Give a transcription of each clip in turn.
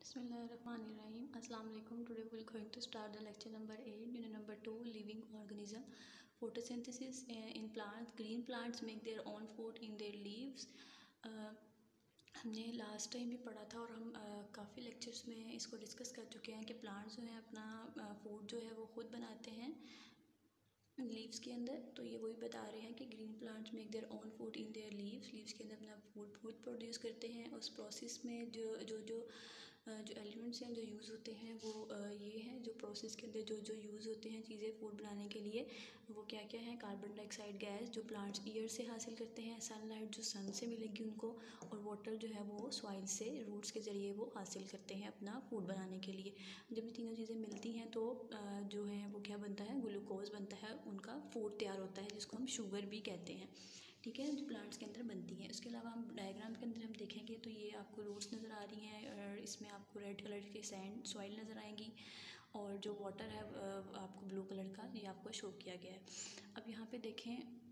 Bismillahirrahmanirrahim. Assalamu alaikum. Today we are going to start the lecture number 8, unit number 2, living organism. Photosynthesis in plants. Green plants make their own food in their leaves. हमने last time भी पढ़ा था और हम काफ़ी lectures में इसको discuss कर चुके हैं कि प्लांट्स जो हैं अपना फूड जो है वो ख़ुद बनाते हैं लीव्स के अंदर। तो ये वही बता रहे हैं कि green plants make their own food in their leaves के अंदर अपना फूड खुद प्रोड्यूस करते हैं। उस प्रोसेस में जो एलिमेंट्स हैं जो यूज़ होते हैं वो ये हैं, जो प्रोसेस के अंदर जो यूज़ होते हैं चीज़ें फूड बनाने के लिए, वो क्या क्या है। कार्बन डाइऑक्साइड गैस जो प्लांट्स एयर से हासिल करते हैं, सनलाइट जो सन से मिलेगी उनको, और वाटर जो है वो सॉइल से रूट्स के ज़रिए वो हासिल करते हैं अपना फूड बनाने के लिए। जब ये तीनों चीज़ें मिलती हैं तो जो है वो क्या बनता है, ग्लूकोज बनता है, उनका फूड तैयार होता है जिसको हम शुगर भी कहते हैं। ठीक है, जो प्लांट्स के अंदर बनती हैं। उसके अलावा हम डायग्राम के अंदर हम देखेंगे तो ये आपको रूट्स नज़र आ रही हैं और इसमें आपको रेड कलर की सैंड सॉइल नज़र आएंगी, और जो वाटर है आपको ब्लू कलर का ये आपको शो किया गया है। अब यहाँ पे देखें,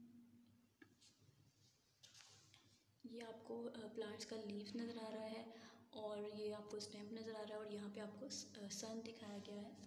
ये आपको प्लांट्स का लीफ नज़र आ रहा है और ये आपको स्टेम नज़र आ रहा है, और यहाँ पे आपको सन दिखाया गया है।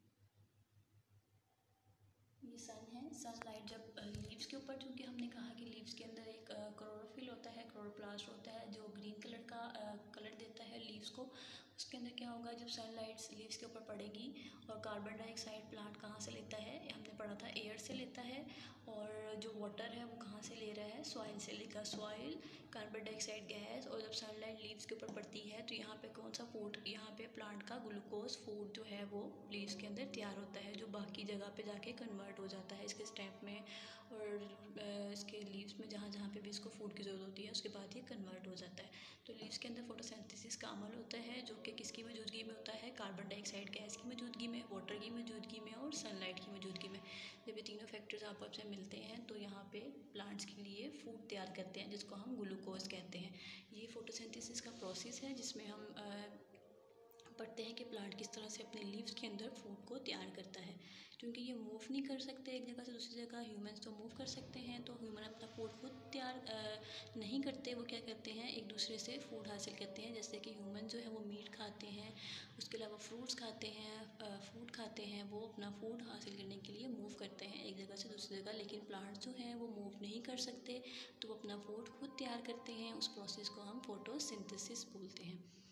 ये सन है, सनलाइट जब लीव्स के ऊपर, चूँकि हमने कहा कि लीव्स के अंदर एक क्लोरोफिल होता है, क्लोरोप्लास्ट होता है जो ग्रीन कलर का कलर देता है लीव्स को। उसके अंदर क्या होगा, जब सनलाइट लीव्स के ऊपर पड़ेगी और कार्बन डाइऑक्साइड प्लांट कहाँ से लेता है, हमने पढ़ा था एयर से लेता है, और जो वाटर है वो कहाँ से ले रहा है, सॉइल से लेगा, सॉइल, कार्बन डाइऑक्साइड गैस। और जब सनलाइट लीव्स के ऊपर पड़ती है तो यहाँ पे कौन सा फूड, यहाँ पे प्लांट का ग्लूकोज फूड जो है वो लीव्स के अंदर तैयार होता है, जो बाकी जगह पे जाके कन्वर्ट हो जाता है इसके स्टेम में और इसके लीव्स में, जहाँ जहाँ पे भी इसको फूड की ज़रूरत होती है उसके बाद ये कन्वर्ट हो जाता है। तो लीव्स के अंदर फोटोसिंथेसिस का अमल होता है जो कि किसकी मौजूदगी में होता है, कार्बन डाइऑक्साइड गैस की मौजूदगी में, वाटर की मौजूदगी में और सनलाइट की मौजूदगी में। जब ये तीनों फैक्टर्स आपस में मिलते हैं तो यहाँ पे प्लांट्स के लिए फूड तैयार करते हैं जिसको हम ग्लूकोज कहते हैं। ये फोटोसिंथेसिस का प्रोसेस है जिसमें हम पढ़ते हैं कि प्लांट किस तरह से अपने लीव्स के अंदर फूड को तैयार करता है। क्योंकि ये मूव नहीं कर सकते एक जगह से दूसरी जगह, ह्यूमंस तो मूव कर सकते हैं, तो ह्यूमन अपना फूड खुद तैयार नहीं करते। वो क्या करते हैं, एक दूसरे से फूड हासिल करते हैं। जैसे कि ह्यूमन जो है वो मीट खाते हैं, उसके अलावा फ्रूट्स खाते हैं, फूड खाते हैं, वो अपना फूड हासिल करने के लिए मूव करते हैं एक जगह से दूसरी जगह। लेकिन प्लांट्स जो हैं वो मूव नहीं कर सकते, तो वो अपना फूड खुद तैयार करते हैं। उस प्रोसेस को हम फोटोसिंथेसिस बोलते हैं।